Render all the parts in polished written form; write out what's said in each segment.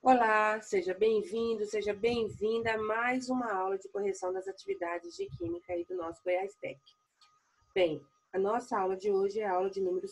Olá, seja bem-vindo, seja bem-vinda a mais uma aula de correção das atividades de Química aí do nosso Goiás Tech. Bem, a nossa aula de hoje é a aula de número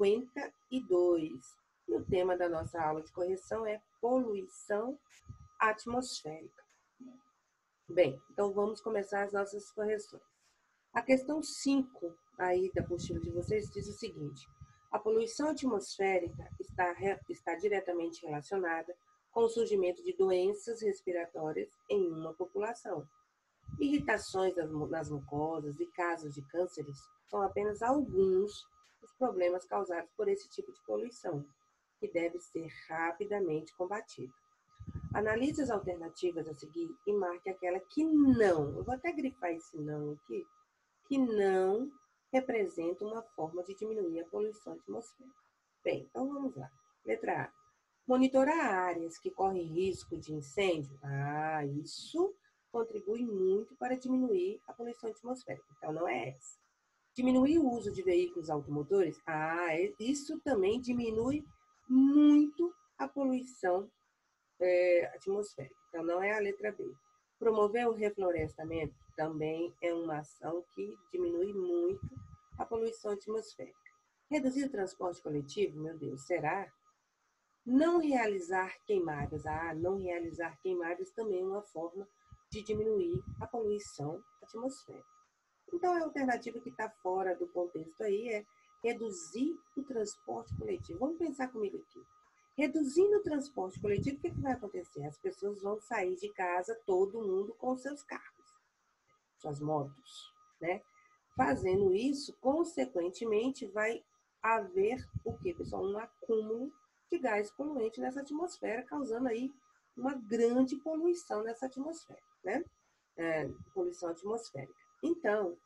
52. E o tema da nossa aula de correção é poluição atmosférica. Bem, então vamos começar as nossas correções. A questão 5 aí da apostila de vocês diz o seguinte: a poluição atmosférica está diretamente relacionada com o surgimento de doenças respiratórias em uma população. Irritações nas mucosas e casos de cânceres são apenas alguns dos problemas causados por esse tipo de poluição, que deve ser rapidamente combatido. Analise as alternativas a seguir e marque aquela que não, eu vou até grifar esse não aqui, que não representa uma forma de diminuir a poluição atmosférica. Bem, então vamos lá. Letra A. Monitorar áreas que correm risco de incêndio. Isso contribui muito para diminuir a poluição atmosférica. Então, não é essa. Diminuir o uso de veículos automotores. Isso também diminui muito a poluição atmosférica. Então, não é a letra B. Promover o reflorestamento também é uma ação que diminui muito a poluição atmosférica. Reduzir o transporte coletivo, meu Deus, será? Não realizar queimadas. Não realizar queimadas também é uma forma de diminuir a poluição atmosférica. Então, a alternativa que está fora do contexto aí é reduzir o transporte coletivo. Vamos pensar comigo aqui. Reduzindo o transporte coletivo, o que vai acontecer? As pessoas vão sair de casa, todo mundo com seus carros, suas motos, né? Fazendo isso, consequentemente, vai haver o quê, pessoal? Um acúmulo de gás poluente nessa atmosfera, causando aí uma grande poluição nessa atmosfera, né? Poluição atmosférica. Então,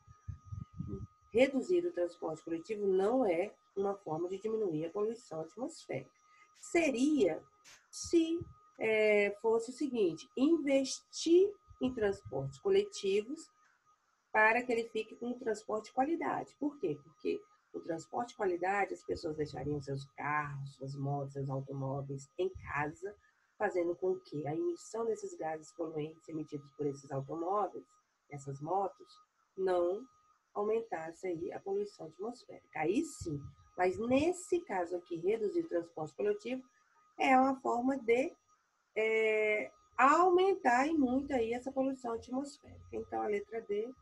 reduzir o transporte coletivo não é uma forma de diminuir a poluição atmosférica. Seria se fosse o seguinte: investir em transportes coletivos para que ele fique com um transporte de qualidade. Por quê? Porque o transporte de qualidade, as pessoas deixariam seus carros, suas motos, seus automóveis em casa, fazendo com que a emissão desses gases poluentes emitidos por esses automóveis, essas motos, não aumentasse aí a poluição atmosférica. Aí sim, mas nesse caso aqui, reduzir o transporte coletivo é uma forma de aumentar e muito aí essa poluição atmosférica. Então, a letra D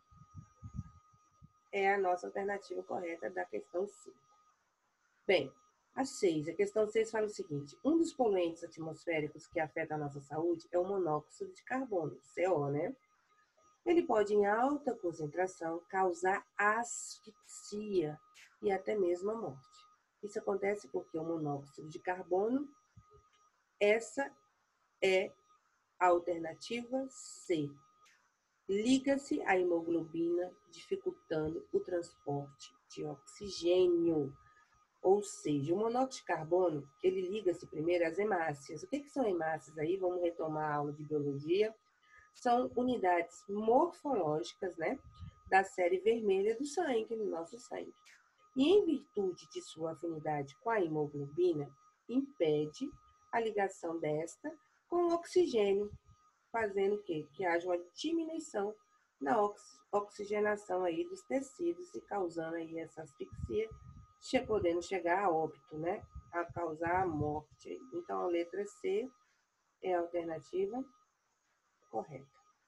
é a nossa alternativa correta da questão 5. Bem, a questão 6 fala o seguinte: um dos poluentes atmosféricos que afeta a nossa saúde é o monóxido de carbono, CO, né? Ele pode, em alta concentração, causar asfixia e até mesmo a morte. Isso acontece porque o monóxido de carbono, essa é a alternativa C. Liga-se à hemoglobina, dificultando o transporte de oxigênio. Ou seja, o monóxido de carbono, ele liga-se primeiro às hemácias. O que são hemácias aí? Vamos retomar a aula de biologia. São unidades morfológicas, né, da série vermelha do sangue, do nosso sangue. E em virtude de sua afinidade com a hemoglobina, impede a ligação desta com o oxigênio, fazendo o quê? Que haja uma diminuição na oxigenação aí dos tecidos e causando aí essa asfixia, podendo chegar a óbito, né? A causar a morte. Então, a letra C é a alternativa correta.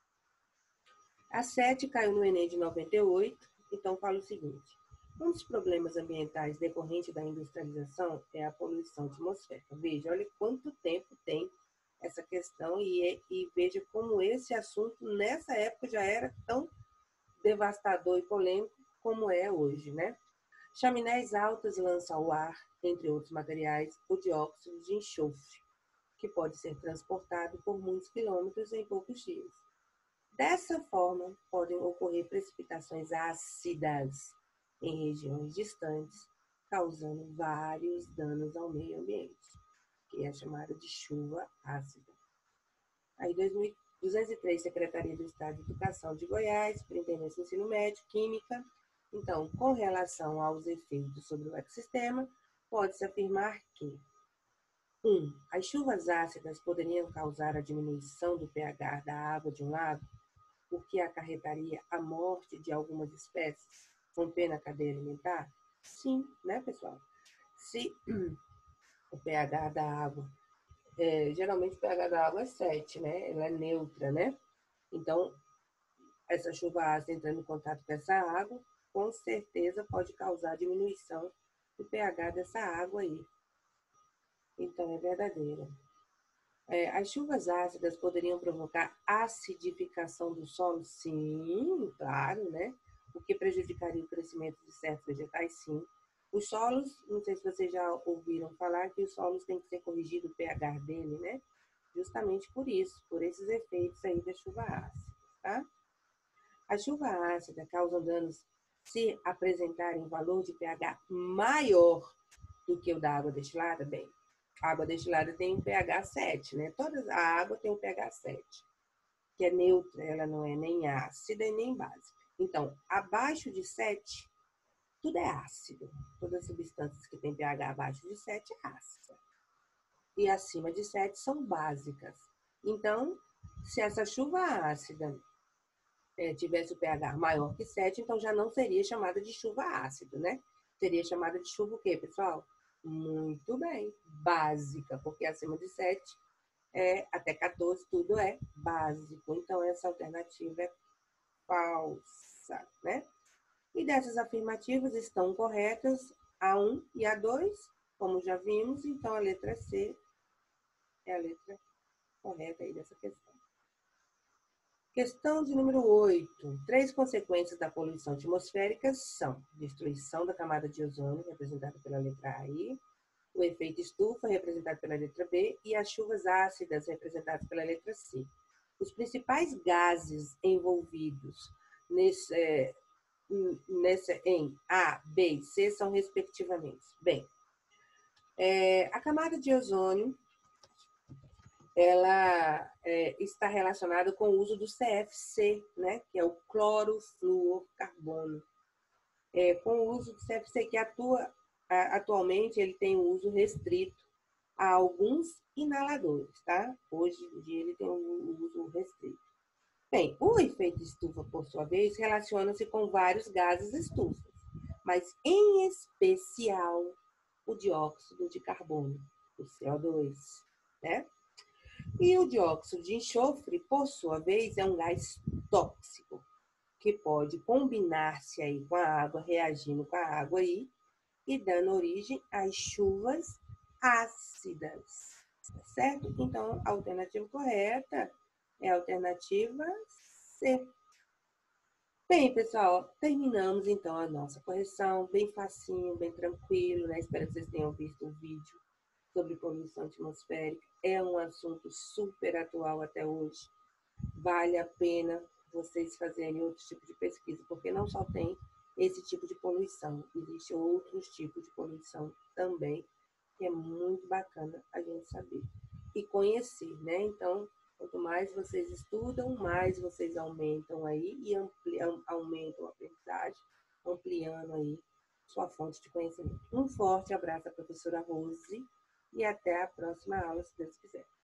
A 7 caiu no Enem de 98, então fala o seguinte: um dos problemas ambientais decorrente da industrialização é a poluição atmosférica. Veja, olha quanto tempo tem essa questão e veja como esse assunto nessa época já era tão devastador e polêmico como é hoje, né? Chaminés altas lançam ao ar, entre outros materiais, o dióxido de enxofre, que pode ser transportado por muitos quilômetros em poucos dias. Dessa forma, podem ocorrer precipitações ácidas em regiões distantes, causando vários danos ao meio ambiente, que é chamada de chuva ácida. Aí, 203, Secretaria do Estado de Educação de Goiás, Superintendência do Ensino Médio, Química. Então, com relação aos efeitos sobre o ecossistema, pode-se afirmar que As chuvas ácidas poderiam causar a diminuição do pH da água de um lago, o que acarretaria a morte de algumas espécies, rompendo a cadeia alimentar? Sim, né, pessoal? Se o pH da água, geralmente o pH da água é 7, né? Ela é neutra, né? Então, essa chuva ácida entrando em contato com essa água, com certeza pode causar diminuição do pH dessa água aí. Então, é verdadeira. As chuvas ácidas poderiam provocar acidificação do solo? Sim, claro, né? O que prejudicaria o crescimento de certos vegetais? Sim. Os solos, não sei se vocês já ouviram falar que os solos têm que ser corrigido o pH dele, né? Justamente por isso, por esses efeitos aí da chuva ácida, tá? A chuva ácida causa danos se apresentarem valor de pH maior do que o da água destilada? Bem, a água destilada tem um pH 7, né? Toda a água tem um pH 7, que é neutra, ela não é nem ácida e nem básica. Então, abaixo de 7, tudo é ácido. Todas as substâncias que têm pH abaixo de 7 é ácida. E acima de 7 são básicas. Então, se essa chuva ácida tivesse o pH maior que 7, então já não seria chamada de chuva ácida, né? Seria chamada de chuva o quê, pessoal? Muito bem, básica, porque acima de 7 até 14 tudo é básico. Então, essa alternativa é falsa, né? E dessas afirmativas estão corretas a 1 e a 2, como já vimos, então a letra C é a letra correta aí dessa questão. Questão de número 8. 3 consequências da poluição atmosférica são destruição da camada de ozônio, representada pela letra A aí, o efeito estufa, representado pela letra B, e as chuvas ácidas, representadas pela letra C. Os principais gases envolvidos em A, B e C são respectivamente. Bem, a camada de ozônio ela está relacionada com o uso do CFC, né, que é o clorofluorcarbono. Com o uso do CFC, que atualmente ele tem um uso restrito a alguns inaladores, tá? Hoje em dia ele tem um uso restrito. Bem, o efeito estufa, por sua vez, relaciona-se com vários gases estufas, mas em especial o dióxido de carbono, o CO2, né? E o dióxido de enxofre, por sua vez, é um gás tóxico, que pode combinar-se aí com a água, reagindo com a água aí, e dando origem às chuvas ácidas, certo? Então, a alternativa correta é a alternativa C. Bem, pessoal, terminamos então a nossa correção, bem facinho, bem tranquilo, né? Espero que vocês tenham visto o vídeo sobre poluição atmosférica. É um assunto super atual até hoje. Vale a pena vocês fazerem outro tipo de pesquisa, porque não só tem esse tipo de poluição, existem outros tipos de poluição também, que é muito bacana a gente saber e conhecer, né? Então, quanto mais vocês estudam, mais vocês aumentam aí e aumentam a aprendizagem, ampliando aí sua fonte de conhecimento. Um forte abraço à professora Rose e até a próxima aula, se Deus quiser.